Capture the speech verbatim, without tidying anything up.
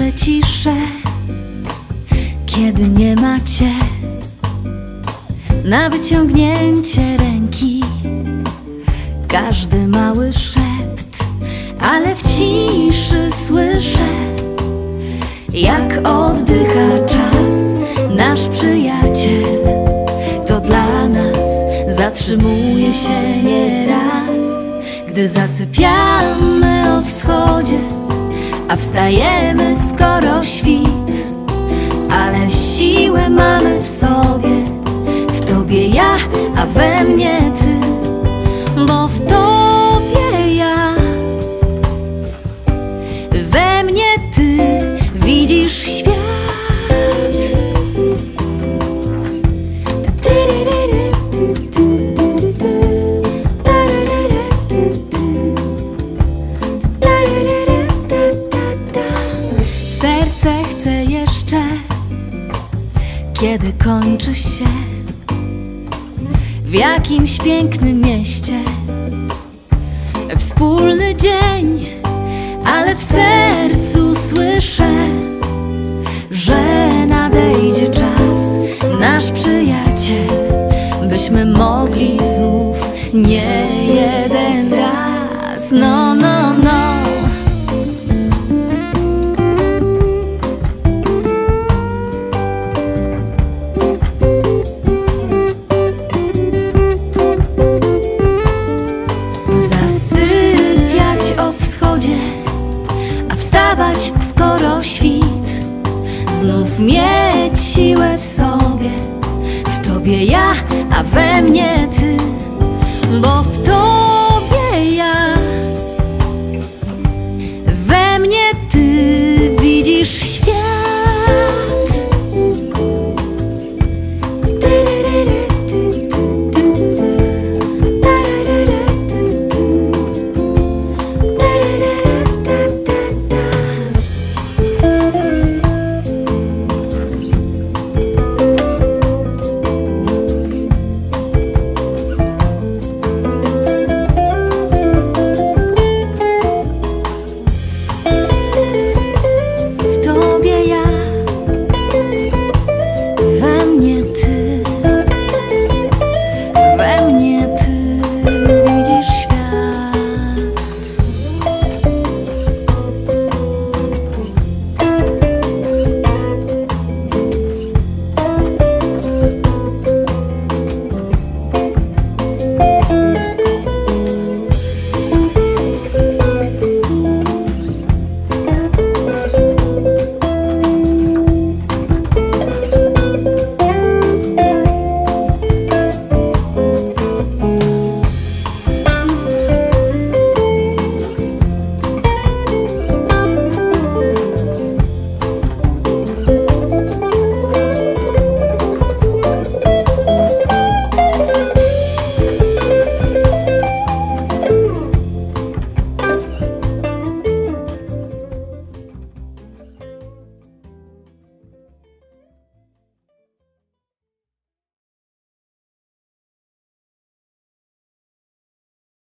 słyszę ciszę, kiedy nie macie na wyciągnięcie ręki. Każdy mały szept, ale w ciszy słyszę, jak oddycha czas. Nasz przyjaciel to dla nas zatrzymuje się nieraz. Gdy zasypiamy o wschodzie, a wstajemy skoro świt, ale siłę mamy w sobie, w tobie ja, a we mnie ty, bo w tobie ja, we mnie ty widzisz świat. Serce chce jeszcze, kiedy kończy się w jakimś pięknym mieście wspólny dzień, ale w sercu słyszę, że nadejdzie czas, nasz przyjaciel, byśmy mogli znów nie jeden raz. No, no, no. Zasypiać o wschodzie, a wstawać skoro świt, znów mieć siłę w sobie, w tobie ja, a we mnie ty, bo